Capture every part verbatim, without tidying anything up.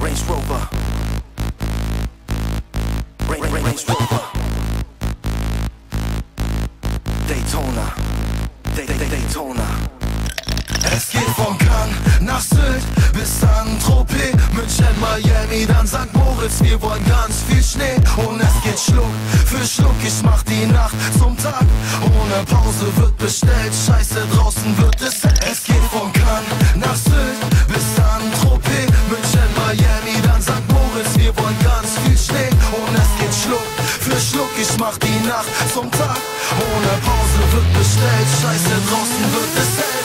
Range Rover. Range, Range, Range Rover. Daytona. Day, Day, Daytona. Es geht von Cannes nach Sylt bis Saint-Tropez, München, Miami, dann Sankt Moritz. Wir wollen ganz viel Schnee und es geht Schluck für Schluck. Ich mach die Nacht zum Tag, ohne Pause wird bestellt. Scheiße, draußen wird es. Es geht von Cannes nach Sylt bis Saint-Tropez, München, Miami, dann Sankt Moritz. Wir wollen ganz viel Schnee und es geht Schluck für Schluck. Ich mach die Nacht zum Tag, ohne Pause wird bestellt. Scheiße, draußen wird es hell.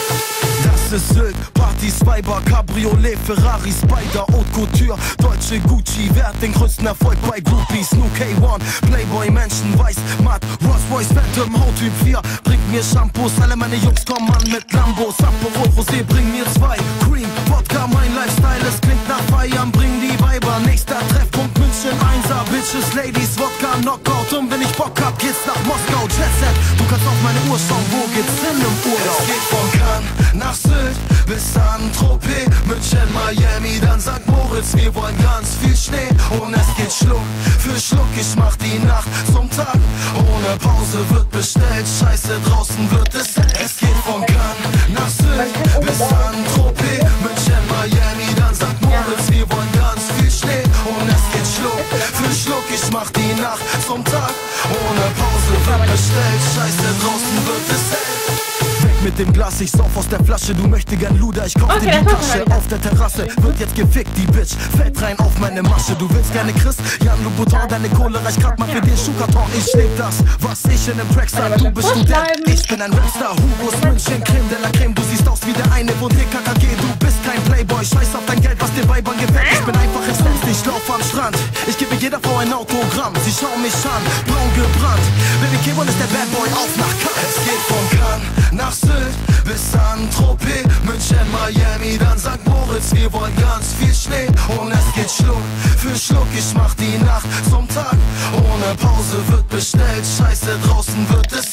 Das ist Sylt, Partys, Weiber, Cabriolet, Ferrari, Spider, Haute Couture, Deutsche Gucci, wer hat den größten Erfolg bei Groupies? Nu K eins, Playboy, Menschen, Weiß, Matt, Rolls Royce, Phantom, Hauttyp vier, bringt mir Shampoos, alle meine Jungs kommen an mit Lambos, Sapporo, Rosé, bring mir zwei, Cream, Vodka, mein Lifestyle, es klingt nach Feiern, bring die Weiber, nächster Treffpunkt München, Einser, Bitches, Ladies, Wodka, Knockout, und wenn ich Bock hab, geht's nach Moskau, Jetset, du kannst auf meine Uhr schauen, wo geht's hin im Urlaub? Es geht von Cannes nach Sylt bis Saint-Tropez, München, Miami, dann Sankt Moritz. Wir wollen ganz viel Schnee und es geht Schluck für Schluck. Ich mach die Nacht zum Tag, ohne Pause wird bestellt. Scheiße, draußen wird es. Es geht von Cannes nach Sylt bis Saint-Tropez, München, Miami, dann Sankt Moritz. Wir wollen ganz viel Schnee und es geht Schluck für Schluck. Ich mach die Nacht zum Tag, ohne Pause wird bestellt. Scheiße, draußen wird es hell. Mit dem Glas, ich sauf aus der Flasche, du möchte gern Luder, ich kauf okay, dir die Tasche auf der Terrasse, wird jetzt gefickt, die Bitch, fällt rein auf meine Masche, du willst gerne Chris, Jan Louboutin, deine Kohle reicht grad mal für den Schuhkarton, ich leg das, was ich in dem Track sag, du bist Student, ich bin ein Rapstar, Hugos München, Creme de la Creme, du siehst aus wie der eine von T K K G, du bist kein Playboy, scheiß auf dein Geld, was dir Weibern gefällt, ich bin einfach im Sense, ich lauf am Strand, ich gebe jeder Frau ein Autogramm, sie schauen mich an, braun gebrannt, Baby K eins ist der Bad Boy, auf nach Cannes, es geht von Cannes nach Sylt bis Saint-Tropez, München, Miami, dann Sankt Moritz. Wir wollen ganz viel Schnee und es geht Schluck für Schluck. Ich mach die Nacht zum Tag, ohne Pause wird bestellt. Scheiße, draußen wird es